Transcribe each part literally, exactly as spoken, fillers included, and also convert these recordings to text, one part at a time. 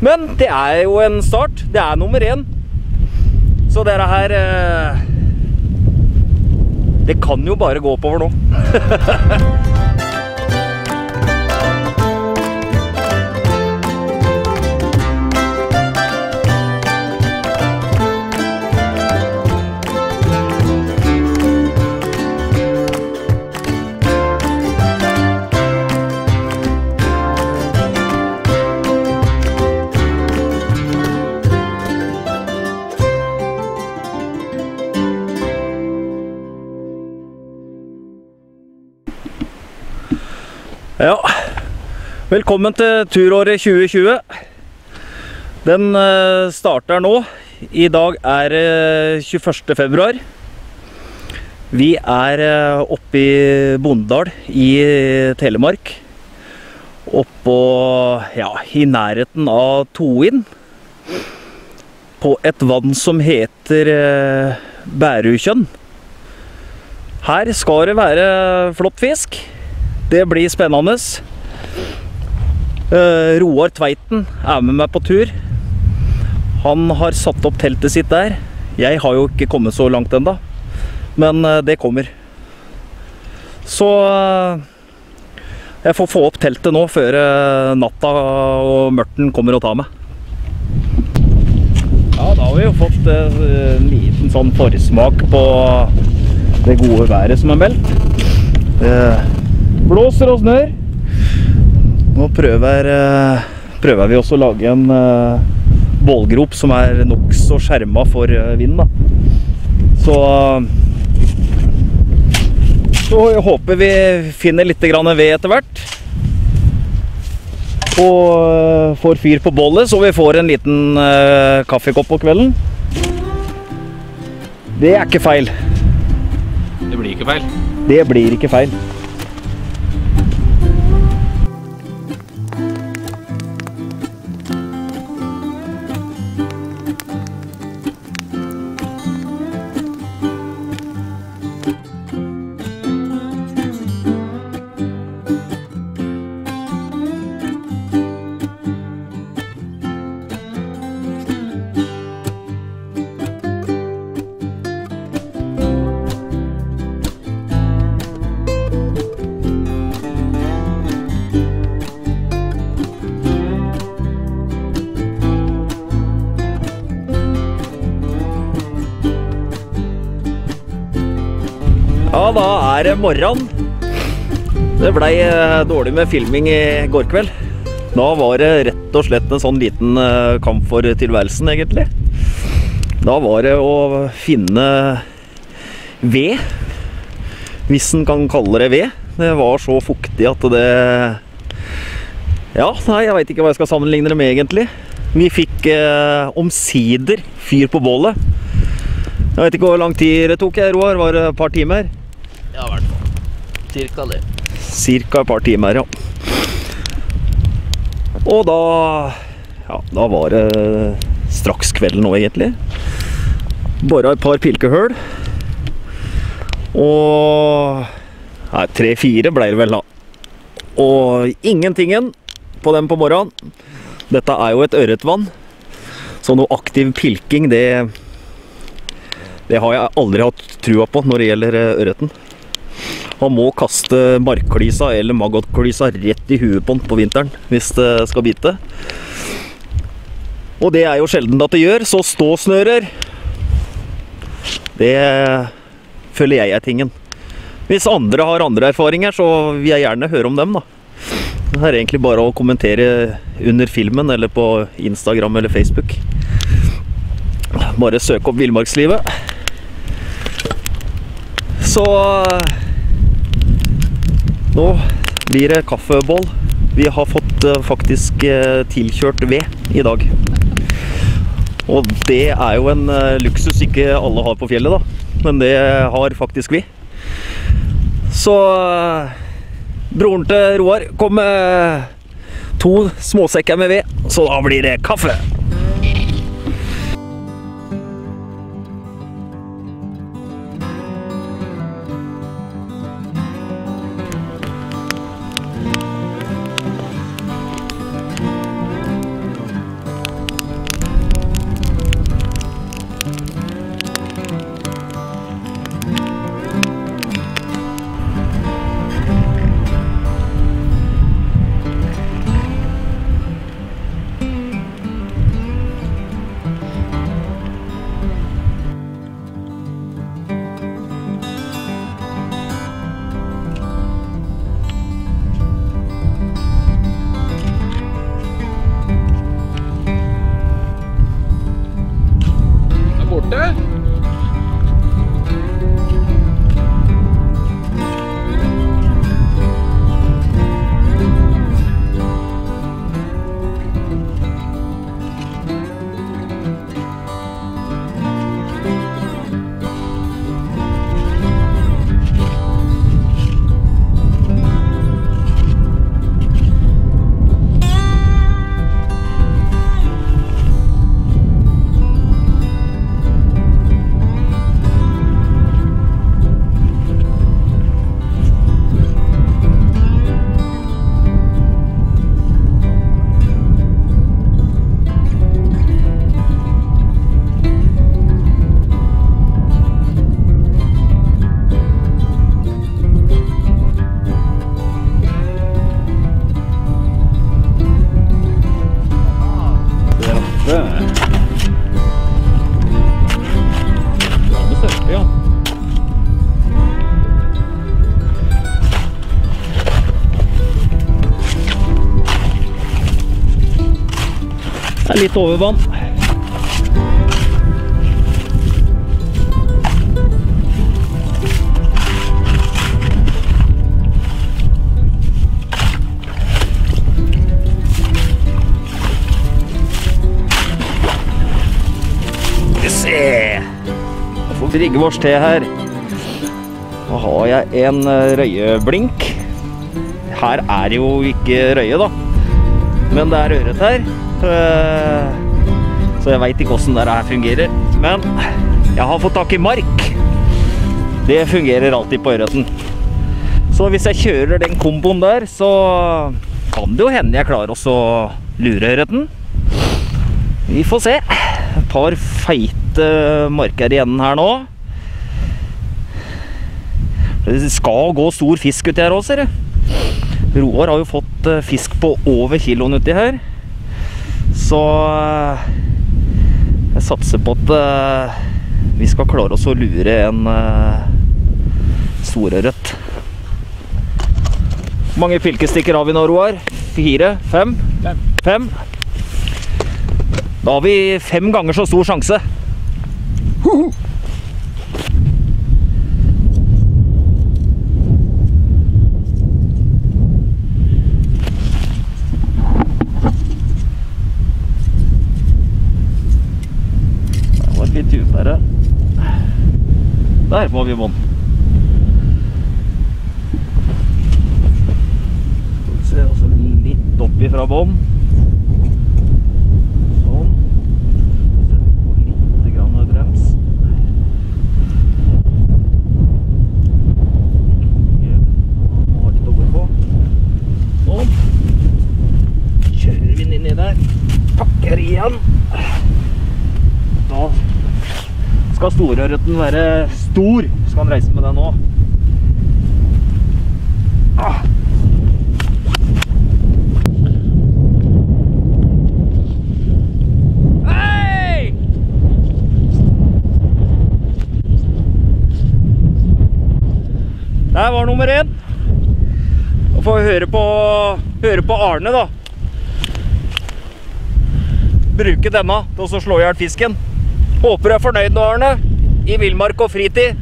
Men det er jo en start. Det er nummer én. Så dere her eh, det kan jo bare gå oppover nå. Ja, velkommen til turåret tjue tjue. Den starter nå. I dag er tjueførste februar. Vi er oppe i Bondal i Telemark. Oppå, ja, i nærheten av Toin. På et vann som heter Bærukjønn. Her skal det være flott fisk. Det blir spennende. Uh, Roar Tveiten er med meg på tur. Han har satt opp teltet sitt der. Jeg har jo ikke kommet så langt enda, men uh, det kommer. Så uh, jeg får få opp teltet nå før uh, natta og mørten kommer og tar meg. Ja, da har vi jo fått uh, en liten sånn forsmak på det gode været som er meldt. Uh, Blåser og snør. Nå prøver, prøver vi også å lage en uh, bålgrop som er nok så skjermet for uh, vind da. Så, så jeg håper vi finner litt grann ved etter hvert. Og uh, får fyr på bålet, så vi får en liten uh, kaffekopp på kvelden. Det er ikke feil. Det blir ikke feil. Det blir ikke feil. Ja, da er det morgen. Det ble dårlig med filming i går kveld. Da var det rett og slett en sånn liten kamp for tilværelsen, egentlig. Da var det å finne ved, hvis en kan kalle det ved. Det var så fuktig at det... Ja, nei, jeg vet ikke hva jeg skal sammenligne det med, egentlig. Vi fikk eh, omsider fyr på bålet. Jeg vet ikke hvor lang tid det tok, Roar. Var det et par timer? Ja, i hvert fall. Cirka det. Cirka et par timer, ja. Og da... Ja, da var det straks kvelden nå, egentlig. Bare et par pilkehøl. Og... Nei, tre-fire ble det vel da. Og ingentingen på dem på morgenen. Dette er jo et ørretvann. Så noe aktiv pilking, det... Det har jeg aldri hatt trua på når det gjelder ørreten. Han må kaste markklysa eller maggottklysa rett i huet på den på vinteren hvis det skal bite. Og det er jo sjelden at det gjør, så ståsnører, det føler jeg er tingen. Hvis andre har andre erfaringer, så vil jeg gjerne høre om dem da. Det er egentlig bare å kommentere under filmen eller på Instagram eller Facebook. Bare søk opp Villmarkslivet. Så nå blir det kaffebål. Vi har fått uh, faktisk uh, tilkjørt ved i dag. Og det er jo en uh, luksus ikke alle har på fjellet da. Men det har faktisk vi. Så uh, broren til Roar kom med to småsekker med ved. Så da blir det kaffe. Det er litt overvann. Skal vi se. Da får vi rigge vårs til her. Da har jeg en røyeblink. Her er det jo ikke røye da, men det er ørret her. Så jeg vet ikke hvordan det her fungerer. Men jeg har fått tak i mark. Det fungerer alltid på ørreten. Så hvis jeg kjører den komboen der, så kan det jo hende jeg klarer også å lure ørreten. Vi får se. Et par feite marker igjen her nå. Det skal gå stor fisk uti her også, ser du. Roar har jo fått fisk på over kiloen uti her. Så jeg satser på at vi skal klare oss å lure en storørret. Hvor mange pilkestikker har vi nå, Roar? Fire? Fem? Fem. Fem? Da har vi fem ganger så stor sjanse. Hoho! Litt dypere. Der må vi bånd. Skal vi se, også litt oppi fra bånd. Sånn. Sett på litt grann brems. Må ha litt over på. Sånn. Kjører vi den inn i der. Pakker igjen. Da skal storørreten være stor, skal han reise med den nå. Ah. Hei! Der var nummer én. Da får vi høre på, høre på Arne da. Bruke denne til å slå i hjel fisken. Håper du er fornøyd nå, Arne, i villmark og fritid.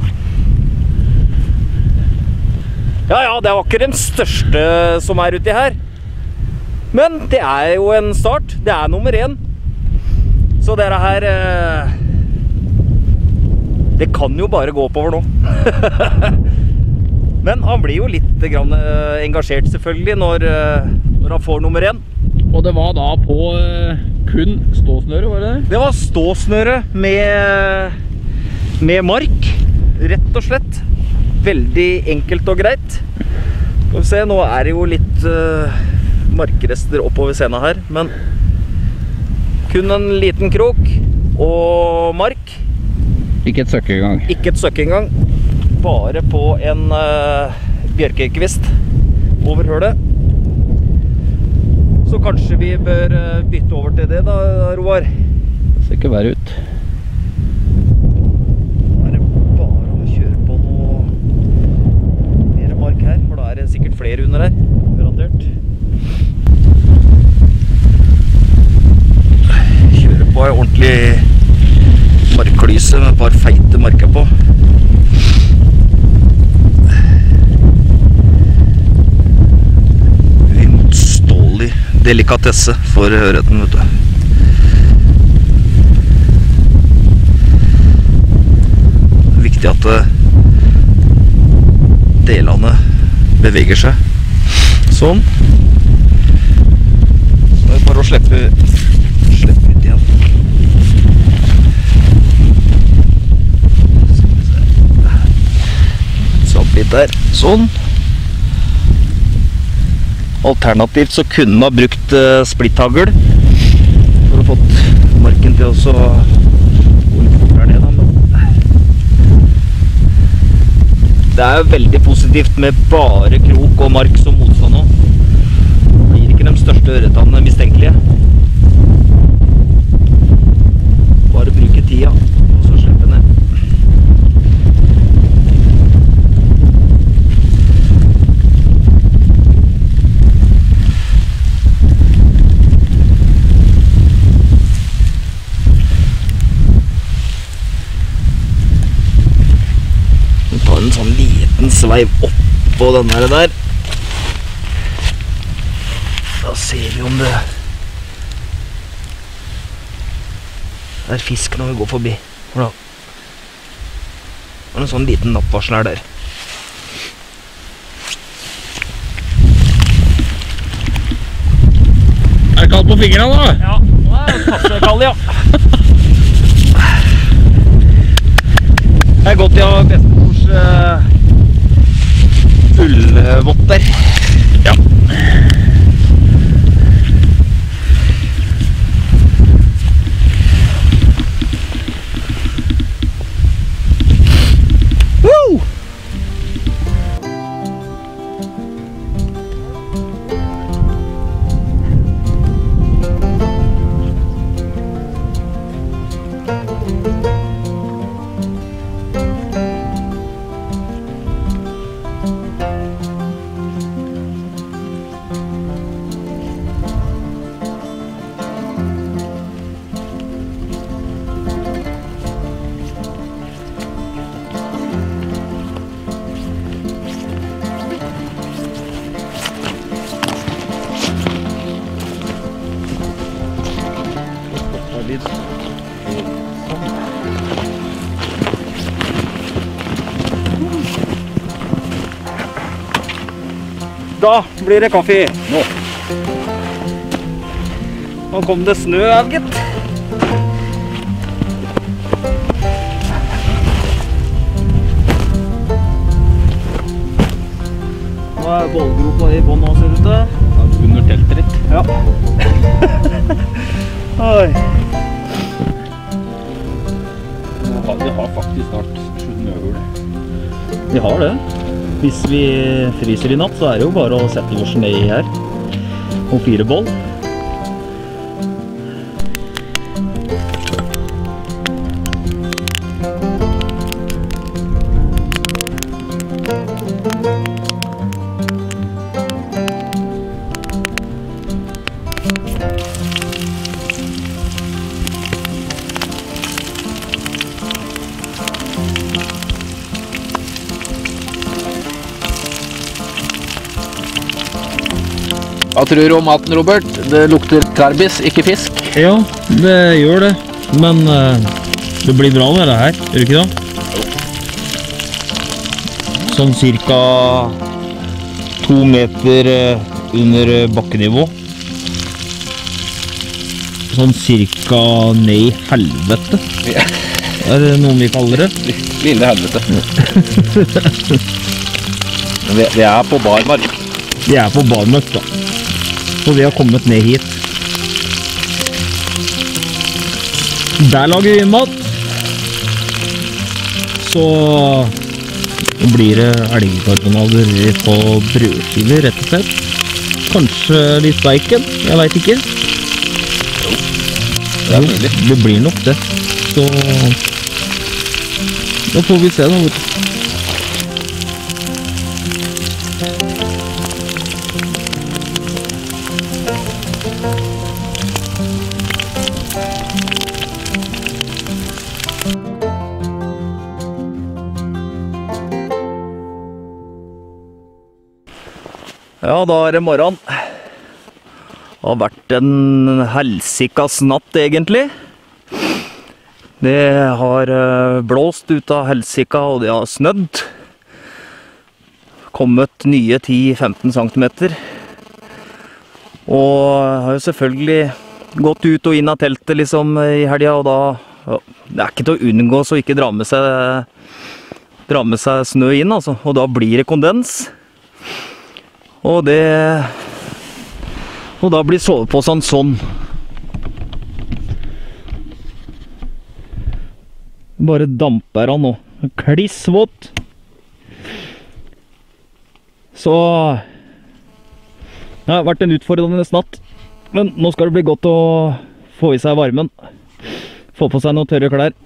Ja, ja, det var ikke den største som er uti her. Men det er jo en start. Det er nummer én. Så dere her, det kan jo bare gå oppover nå. Men han blir jo litt grann engasjert selvfølgelig når, når han får nummer én. Og det var da på uh, kun ståsnøre, var det det? Det var ståsnøre med, med mark, rett og slett. Veldig enkelt og greit. Skal vi se, nå er det jo litt uh, markrester oppover scenen her, men kun en liten krok og mark. Ikke et søkke engang. Ikke et søkke engang. Bare på en uh, bjørkekvist over hølet. Så kanskje vi bør bytte over til det da, Roar? Det ser ikke verre ut. Da er det bare å kjøre på noe mer mark her, for da er det sikkert flere under her, garantert. Kjøre på en ordentlig markklyse med et par feite marker på. Uimotståelig delikatesse for ørreten, vet du. Det er viktig at delene beveger seg. Sånn. Så er det bare å slippe, slippe ut igjen. Skal vi se. Satt litt der. Sånn. Alternativt så kunne man ha brukt uh, splitthagl for å få marken til å gå litt fortere ned. Det er jo veldig positivt med bare krok og mark som motstand nå. Det blir ikke de største ørretene mistenkelige. Bare bruke tida og så slippe ned. sveiv opp på den der der. Da ser vi om det er fisk når vi går forbi. Da. Det er en sånn liten nappvarsel her der. Er det kaldt på fingrene da? Ja, det er passe kald, ja. Det er godt jeg har bestemors uh, ullvotter. Ja. Woo! Da blir det kaffe. Nå. Nå kom det snø av, gitt. Nå er bollgropa i bånn nå, ser det ut til. Under teltet ditt. Ja. Oi. Vi har faktisk snart snøhull. Vi har det. Hvis vi fryser i natt, så er det jo bare å sette oss ned her og fire boll. Hva tror du om maten, Robert? Det lukter karbis, ikke fisk. Ja, det gjør det. Men uh, det blir bra med det her, gjør det ikke det? Sånn cirka to meter under bakkenivå. Sånn cirka ned i helvete. Ja. Er det noe vi kaller det? Lille helvete. vi, vi er på barmark. Vi er på barmark, da. Og vi har kommet ned hit. Der lager vi mat. Så blir det elgkarbonader på brødskiver, rett og slett. Kanskje litt bacon, jeg vet ikke. Det er mulig. Det blir nok det. Så da får vi se da. Ja, da er det morgen. Det har vært en helsikas natt, egentlig. Det har blåst ut av helsika, og det har snødd. Kommet nye ti til femten centimeter. Og har jo selvfølgelig gått ut og inn av teltet liksom i helga, og da ja, det er ikke til å unngå så ikke dra med seg, dra med seg snø inn, altså. Og da blir det kondens. Og det Og da blir soveposen sånn. Bare damper han nå. Klissvåt. Så det har vært en utfordrende natt. Men nå skal det bli godt å få i seg varmen. Få på seg noen tørre klær.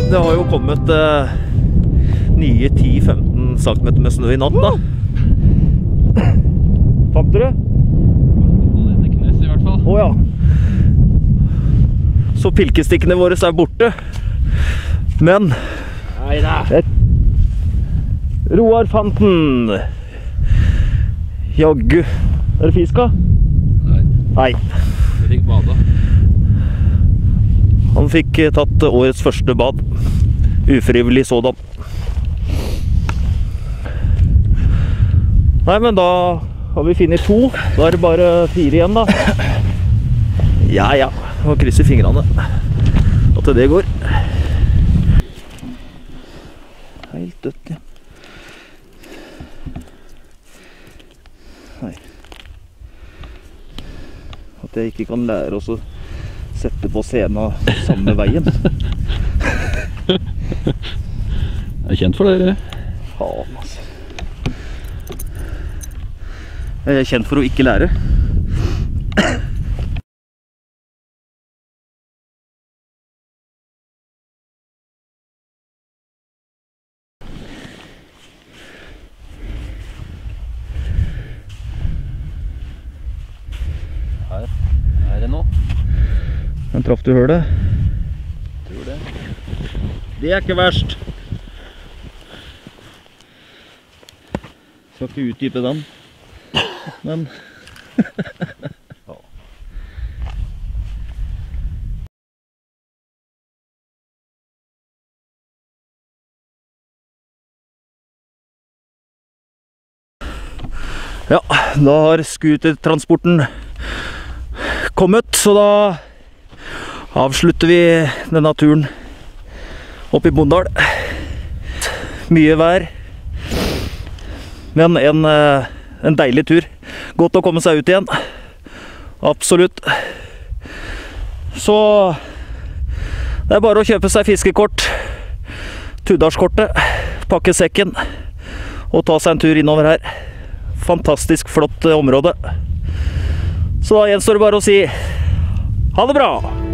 det har jo kommet eh, nye ti til femten centimeter med snø i natt da. Fant du det? Det knes i hvert fall. Å ja. Så pilkestikkene våre er borte. Men Neida. Roar fant den. Jaggu. Er det fiska? Nei. Nei. Vi fikk bada. Han fikk tatt årets første bad. Ufrivillig sådan. Nei, men da har vi finnet to. Da er det bare fire igjen da. Ja, ja. Må krysse fingrene. At det går. Helt dødt, ja. Nei. At jeg ikke kan lære oss å sette på scenen samme veien. Jeg er kjent for dere. Faen, altså. Jeg er kjent for å ikke lære. Her er det nå. Men traff du hølet? Tror det. Det er ikke verst. Skal ikke utdype den. Men ja. Ja, da har skutertransporten kommet, så da avslutter vi denne turen opp i Bondal. Mye vær, men en, en deilig tur. Godt å komme seg ut igjen. Absolutt. Så det er bare å kjøpe seg fiskekort, Tuddalskortet, pakke sekken og ta seg en tur innover her. Fantastisk flott område. Så da gjenstår det bare å si ha det bra!